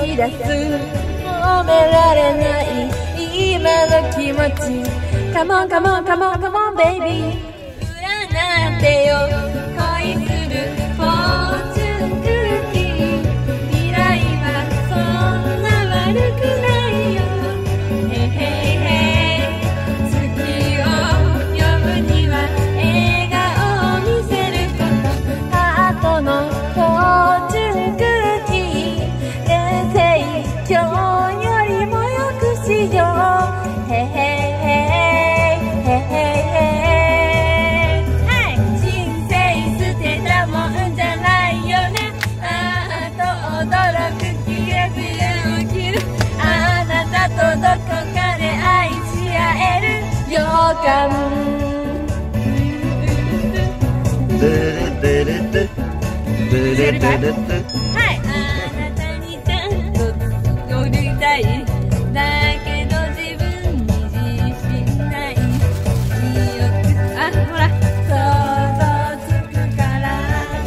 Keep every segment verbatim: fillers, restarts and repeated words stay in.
い出す止められない今の気持ち Come on come on come on come on baby 占ってよ恋するフォーチュンクッキー未来はそんな悪くないよへへへ月を呼ぶには笑顔を見せることハートのフォーチュンクッキー人生今日よりもよくしようへへどこかで愛し合える予感はいあなたにちゃんと寄りたいだけど自分に自信ないあ、ほら想像つくから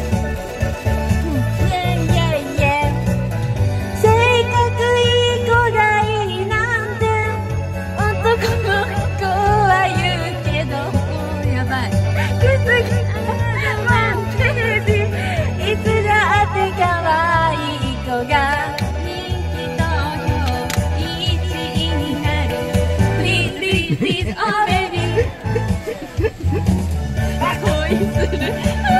イェイイェイイェイ性格いい子がいいなんて男の子は言うけどやばいくすぎワンページいつだって可愛い子が人気投票いちいになる Please please please oh baby 恋する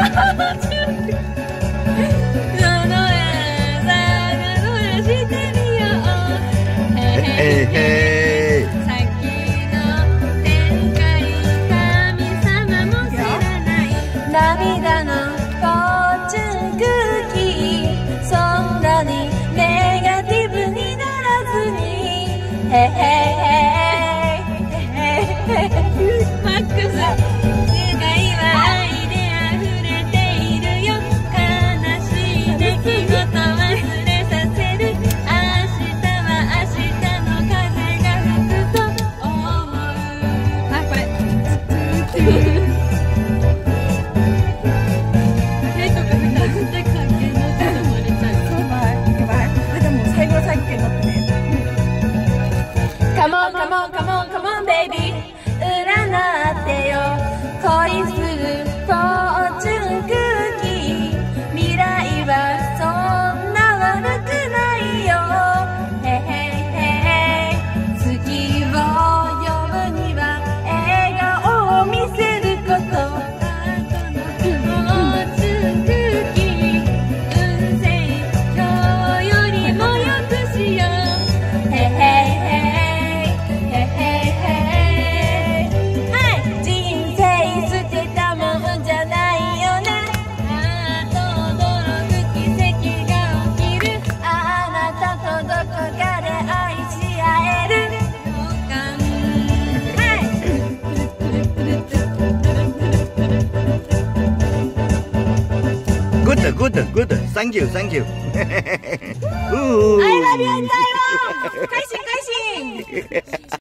その朝がどうしてみようへへへ先の展開神様も知らない涙のフォーチュンクッキーそんなにネガティブにならずにへへへへへマックス世界は愛で溢れているよ悲しい出来事忘れさせる明日は明日の風が吹くと思うあ、これ手とかふたして関係の手で漏れちゃうそうだいけばいでも最後の最後になってね Come on come on come on come on baby 占ってよ恋するフォーチュンクッキー未来はそんな悪くないよへへへ月を呼ぶには笑顔を見せることフォーチュンクッキー運勢今日よりもよくしようへへへへへへはい人生捨てたもんじゃないよねあーと驚く奇跡が起きるあなたとどこかで愛し合える予感グッドグッドグッド Thank you Thank you I love you 台湾開心開心